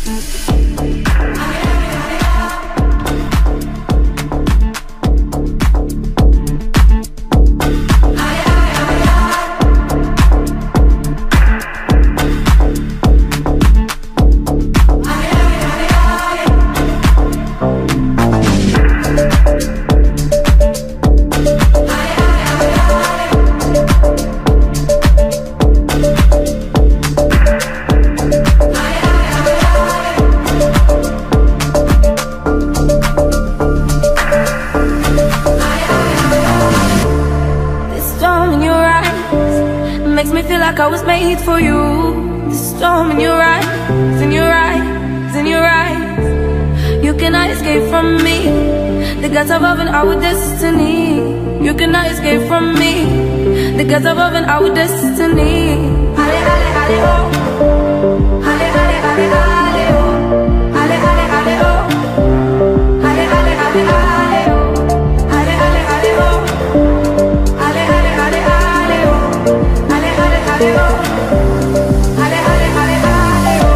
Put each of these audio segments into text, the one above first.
like I was made for you. The storm in your eyes, in your eyes, in your eyes. You cannot escape from me. The gods above and our destiny. You cannot escape from me. The gods above and our destiny. Ale, ale, ale, oh. Ale, ale, ale, ale, oh. Ale, ale, ale, oh. Ale, ale, ale, ale, oh. Ale, ale, ale, oh. Ale, ale, ale, ale, oh. Ale, ale, ale, oh. Ale, ale, ale, ale, oh.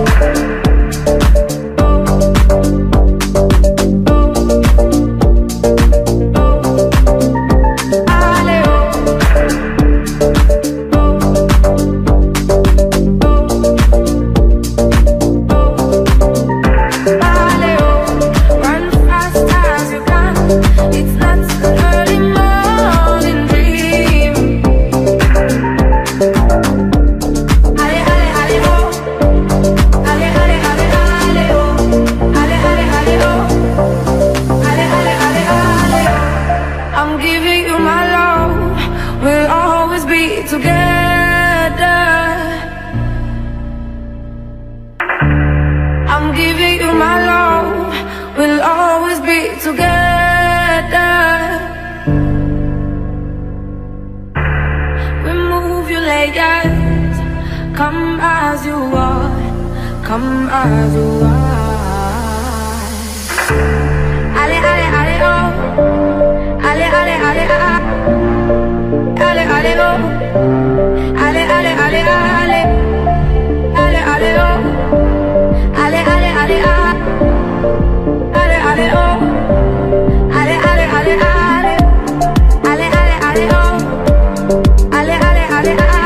Come as you are, come as you are. Ale, ale, ale, oh. Ale, ale, ale, ah. Ale, ale, oh. Ale, ale, ale, ale. Ale, ale, oh. Ale, ale, ale, ah. Ale, ale, oh. Ale, ale, ale, ale. Ale, ale, ale, oh. Ale, ale, ale, ah.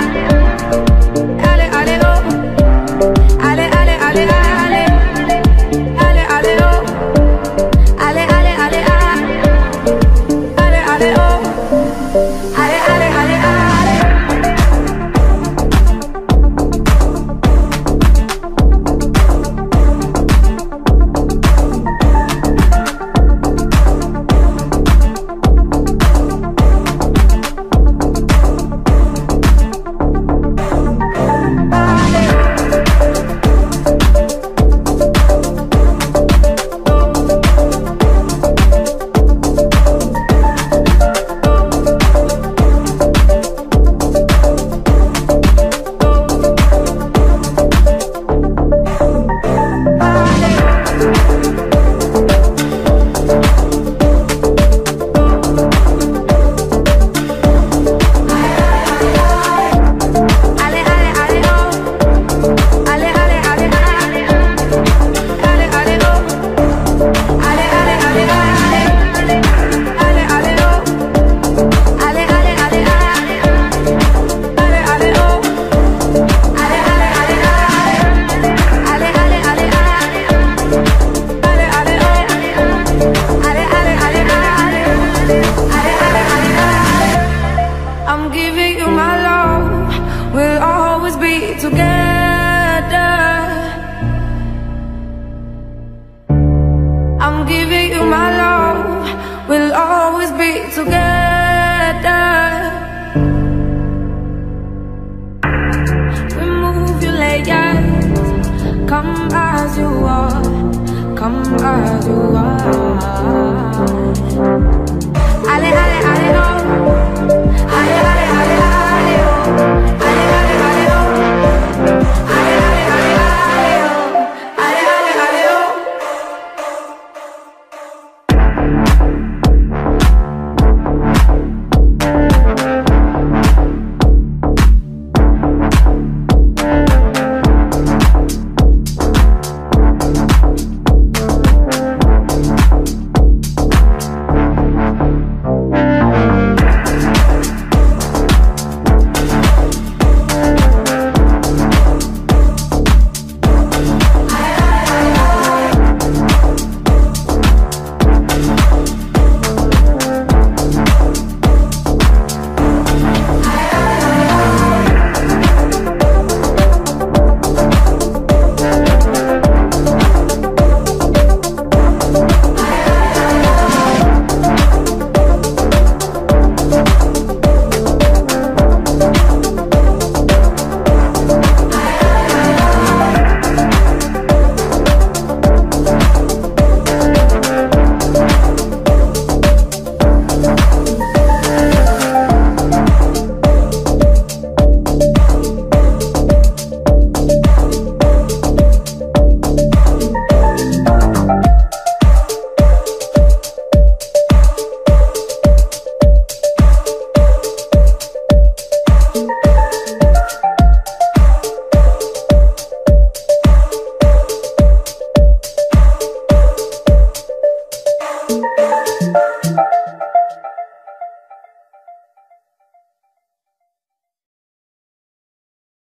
you.